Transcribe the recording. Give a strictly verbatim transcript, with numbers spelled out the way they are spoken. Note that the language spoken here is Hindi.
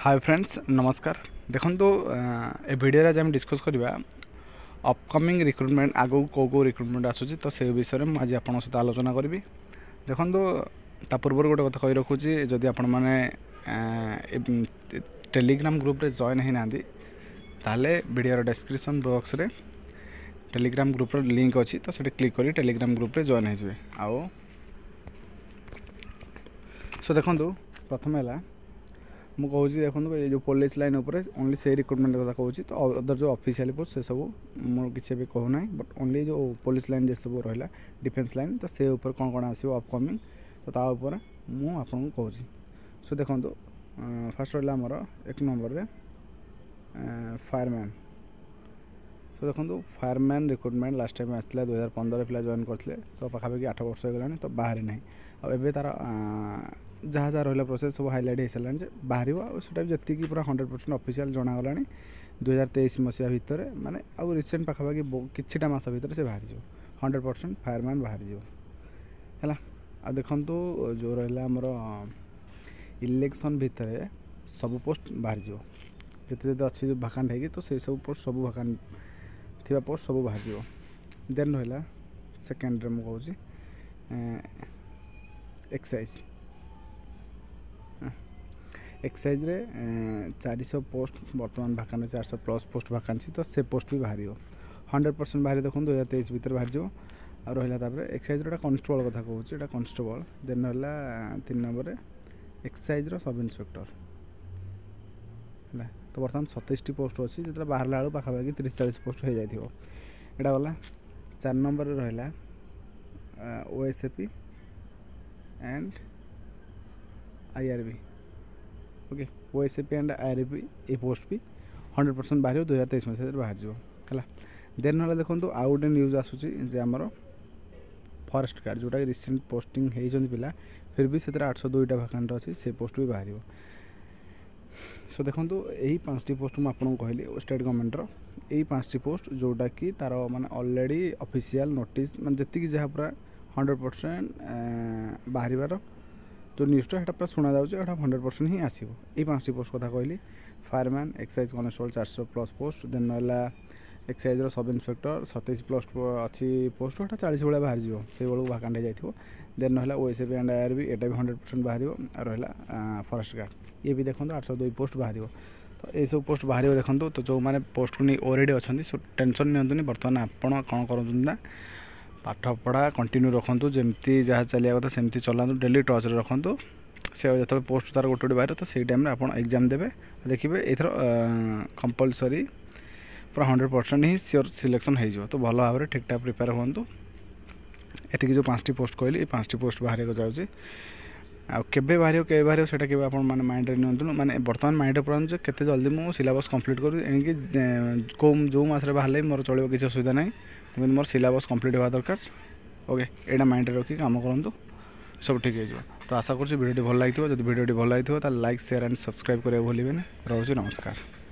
हाय फ्रेंड्स नमस्कार। देखो तो ए वीडियो आज हम डिस्कस करवा अपकमिंग रिक्रुटमेंट आगू कौ कौ रिक्रुटमेंट आसूँ तो से विषय में आज आपन सहित आलोचना करी। देखो ता पूर्व गोटे कथा कही रखुची जदि आपण मैंने टेलीग्राम ग्रुप रे जॉइन होना ताले वीडियो डिस्क्रिप्शन बॉक्स रे टेलीग्राम ग्रुप लिंक अच्छी तो से क्लिक करी टेलीग्राम ग्रुप रे जॉइन हो आओ। सो देखो प्रथम है मुझे कहूँ देखो ये जो पुलिस लाइन उपर ओनली से रिक्रुटमेंट कथा कहूँ तो अदर जो ऑफिशियल पोस्ट से सब मोर किसी भी कहूना बट ओनली जो पुलिस लाइन जे सब रहा डिफेन्स लाइन तो से ऊपर कौन कौन आसो अपकमिंग तो ता ऊपर मु आपन को कहूँ। सो देखो फास्ट रहा आमर एक नंबर रे फायरमैन। तो देखो फायरमैन रिक्रुटमेंट लास्ट टाइम आसला दुई हजार पंद्रह पिला जॉइन करते तो पाखापाखि आठ वर्ष हो गलानी तो बाहरी ना आबे तार जहाँ जहाँ रहा प्रोसेस सब हाईलाइट हो सारा बाहर आटा जी पूरा हंड्रेड परसेंट ऑफिशियल जनागला दुई हजार तेईस मसीहा भितर माने आउ रिसेंट पाखापाखि किछिटा मास भितर से बाहरी हंड्रेड परसेंट फायरमैन बाहरी है। आ देखु जो रहा आमर इलेक्शन भितर सब पोस्ट बाहरी जिते जिते अच्छी जो भाकांट है तो से सब पोस्ट सब भाकांट थी पोस्ट सब बाहरी। देन रहा सेकेंड मुझे कहूँ एक्साइज एक्साइज रे चार सौ पोस्ट बर्तमान भाकान चार सौ प्लस पोस्ट भाकांसी तो से पोस्ट भी बाहर हंड्रेड परसेंट बाहर देखो दुई हजार तेईस भितर बाहर जाओ। और रहा एक्साइज कॉन्स्टेबल कथा कहूँ यहाँ कॉन्स्टेबल। देन रहा तीन नंबर एक्साइज सब इन्स्पेक्टर है तो बर्तमान सतैश टी पोस्ट अच्छी जो बाहर बेलू पाखापाखि तीस चालीस पोस्ट हो जाए यहाँ गला। चार नंबर रहा OSAP and IRB okay OSAP and IRB ये पोस्ट भी हंड्रेड परसेंट बाहर दुई हजार तेईस मसीह बाहर जाए। देन ना देखो आउ गोटे न्यूज आसूँ आमर फॉरेस्ट गार्ड जोटा रिसेंट पोस्टिंग होती पिला फिर भी से आठ सौ दुईटा भाकांट अच्छी से पोस्ट भी बाहर। सो देखो यही पाँचटी पोस्ट मुझे आपको कहली स्टेट गवर्नमेंटर यही पाँचटी पोस्ट जोटा कि तार माने ऑलरेडी ऑफिशियल नोटिस माने जी जहाँ पूरा हंड्रेड परसेंट बाहर जो न्यूज़टा है पूरा शुणा जाऊँगा हंड्रेड परसेंट ही आसो। ये पाँचटी पोस्ट कथा कहली फायरमैन एक्साइज कॉन्स्टेबल चार सौ प्लस पोस्ट। देन रहा एक्साइज सब इन्स्पेक्टर सतैश प्लस अच्छी पोस्ट यहाँ चालीस भाया बाहर जाए से बेलू भाकांट हो जाए। देन रहा ओएसएपी एंड आईआरबी एटा भी हंड्रेड परसेंट बाहर और रहा फॉरेस्ट गार्ड ये भी देखो आठ सौ दुई पोस्ट बाहर। तो ये सब पोस्ट बाहर देखो तो जो मैंने पोस्ट को नहीं ऑलरेडी अच्छा सो टेंशन नियंतुनी बर्तमान आपड़ कौन करूँ पाठ पढ़ा कंटिन्यू रखु जमती जहाँ चलिया कथा सेमती चलातु डेली टच रे रखु से जो पोस्ट तार गोटे गोटे बाहर तो सही टाइम आप एग्जाम देवे देखिए एथर कंपलसरी पूरा हंड्रेड परसेंट ही सियोर सिलेक्शन हो तो भल भाव में ठीक ठाक प्रिपेयर हूँ। ये जो पाँचटी पोस्ट कहली ये पाँचटी पोस्ट बाहर जाऊँगी आबे बाहर के बाहर से मैंने माइंड रे नियंतु माने बर्तमान माइंड पुरान जो केते जल्दी मो सिलेबस कंप्लीट करूँ एणिकी कौ जो मस बाहर मोर चलो किसी असुविधा ना लेकिन मोर सिलेबस कंप्लीट होगा दरकार ओके यहाँ माइंड रखी काम करूँ सब ठीक हो। तो आशा करूँ वीडियो भल लगी जब वीडियो भल लगी तो लाइक शेयर एंड सब्सक्राइब करा भूलें। रोचे नमस्कार।